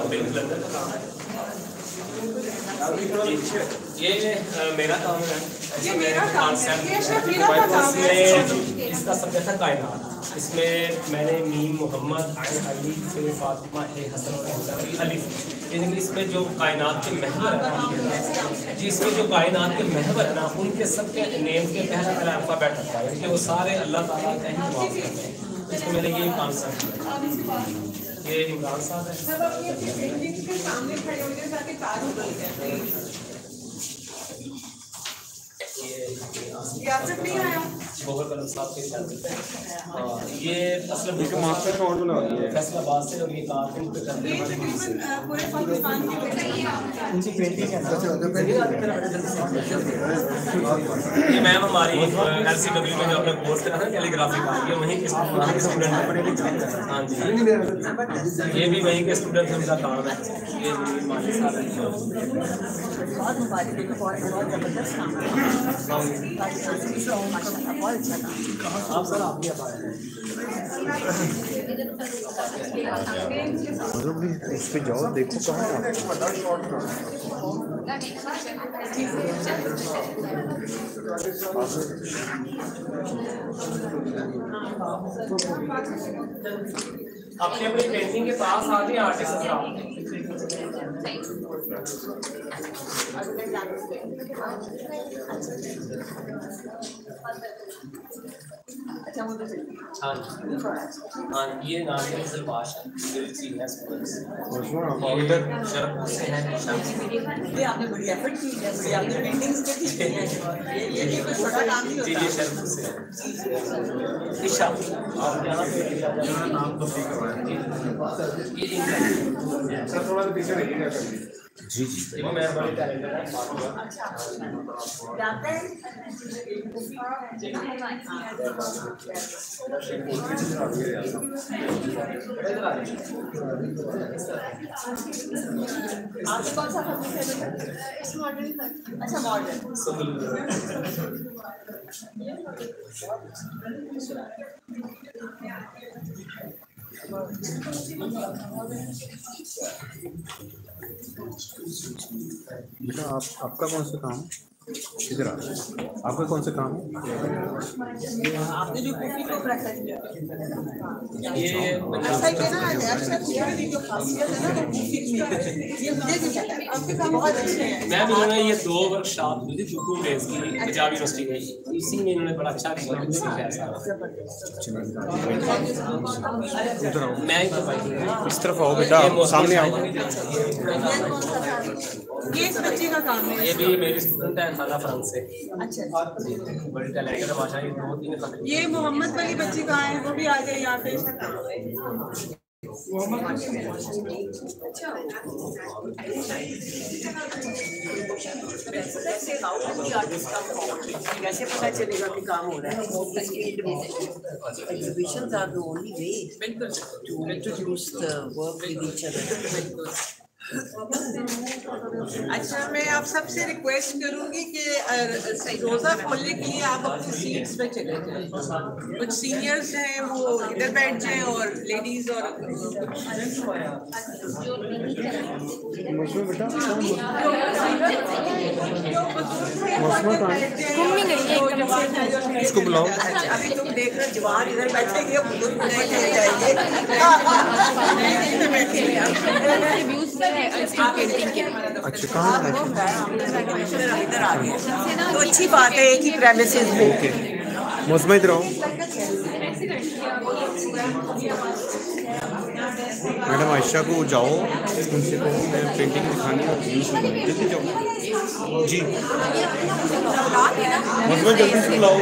बिल्कुल अंदर का काम है। ये मेरा काम है, इसका सब्जेक्ट है कायनात। इसमें मैंने मीम मोहम्मद आयन अली फिर फातिमा हसन अली, यानी इसमें जो कायनात के महवर है जी, इसमें जो कायनात के महवर है ना, उनके सबके नेम के पहला अल्फ़ाबेट होता है कि वो सारे अल्लाह ताला का ही जवाब करते हैं। इसको मैंने ये कॉन्सेप्ट किया। ये इमरान साहब है। ये मास्टर का ऑर्डर बना दिया है फैसलाबाद से, और ये कारपेंट पे करने वाले पूरे पाकिस्तान की उनकी पेंटिंग है। ये मैम हमारी LCW में जो आपने कोर्स करा था कैलीग्राफी का, ये वहीं के स्टूडेंट हैं। हाँ जी, ये भी वहीं के स्टूडेंट हैं, उनका काम है। ये हमारे साथ है। बहुत मुबारक, बहुत जबरदस्त काम है, माशाल्लाह बहुत अच्छा काम। आप सर आप भी इस पे जाओ, देखो कहाँ है। अपनी अपनी पेंटिंग के पास आगे आर्टिस्ट हाँ, ये नाज़िम सलवाश है, सीनियर स्टूडेंट्स इधर शरफ से हैं। ये आपने बड़ी एफर्ट की है, बड़ी आपने पेंटिंग्स की है। ये कोई छोटा काम नहीं होता। ये शरफ से है। ईशा आप यहाँ पे नाम तो ठीक करवाएं। सर थोड़ा पीछे रहिएगा। जी जी, वो मेरा बड़ी टैलेंटेड है। जानते हैं आपको कौन सा पसंद है? अच्छा, मॉडल। बेटा आपका कौन सा काम है? इधर आ, आपका कौन सा काम है? आपने जो कुकी को प्रैक्टिस किया, ये अक्सर के ना अक्सर की जो खासियत है ना वो कुकी में है। ये मुझे भी पता है, आपके काम बहुत अच्छे हैं। मैं भी उन्होंने ये 2 वर्कशॉप दी थी जुकू बेस की पंजाब यूनिवर्सिटी में, इसी में इन्होंने बड़ा अच्छा सीखा सारा। उधर आओ, मैं ही तो भाई इस तरफ आओ बेटा, सामने आओ। ये इस बच्चे का काम है। ये भी मेरी स्टूडेंट है खाना फ्रांस से। अच्छा, बड़ी टैलेंटेड है माशाल्लाह। ये 2-3 खत ये मोहम्मद वाली बच्ची कहाँ है? वो भी आ गए यहाँ पे। कैसे पता चलेगा कि काम हो रहा है? Exhibitions are the only way to introduce the work with each other. अच्छा, मैं आप सबसे रिक्वेस्ट करूंगी कि रोज़ा खोलने के लिए आप अपनी सीट्स पे चले जाएं। कुछ सीनियर्स हैं वो इधर बैठ जाएं और लेडीज और इसको बुलाओ। अभी तुम देख रहे जवान इधर बैठेंगे, बुजुर्ग नहीं जाएंगे। अच्छा, कहाँ है? इधर आ गए तो अच्छी बात है, एक ही प्रेमिसेस में। ओके, मौसम इधर आओ। मैडम आयशा को जाओ, उनसे कहो मैं पेंटिंग दिखानी है, जल्दी जाओ जी। मौसम जल्दी से बुलाओ।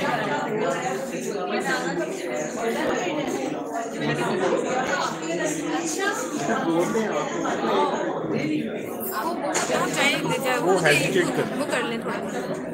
वो हेजिटेट कर, वो कर लें थोड़ा।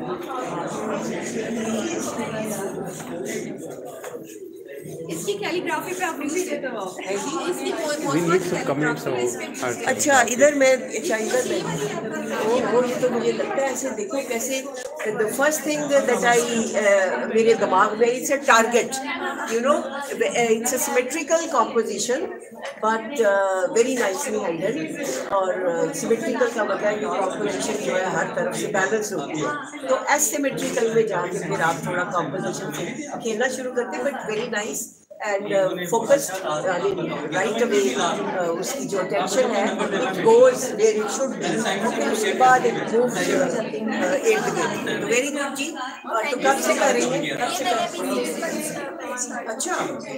इसकी कैलीग्राफी पे आप इसकी we need some comments about art. अच्छा, इधर मैं, अच्छा इधर मैं, वो तो मुझे लगता है ऐसे देखो कैसे the first thing that I मेरे दिमाग में it's a target, you know, it's a symmetrical composition but very nicely handled. और symmetrical का मतलब कि composition जो है हर तरफ से balance होती है, तो asymmetrical में जाके फिर आप थोड़ा composition से खेलना शुरू करते हैं, but very nice and focused, right away उसकी जो attention है it goes where it should be, okay, उसके बाद it moves इर्द-गिर्द, very good जी। तो कब से करेंगे, कब से करेंगे? अच्छा,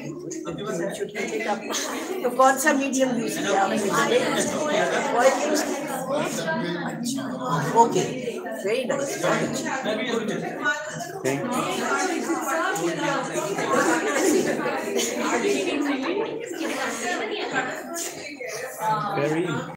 तो कौन सा मीडियम यूज किया आपने? ऑयल यूज किया? अच्छा, ओके, वेरी नाइस, Very